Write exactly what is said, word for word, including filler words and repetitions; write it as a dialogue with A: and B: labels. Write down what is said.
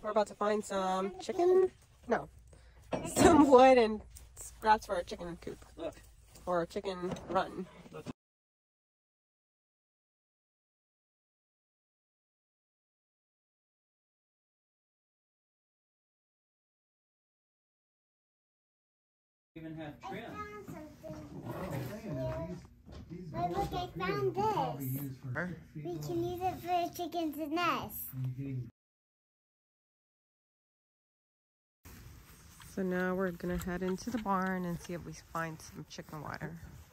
A: We're about to find some chicken. No, some wood and scraps for a chicken coop.
B: Look.
A: Or a chicken run.
B: Look. Even have trim.
C: But look, I found this. We can use it for a chicken's nest.
A: So now we're gonna head into the barn and see if we find some chicken water.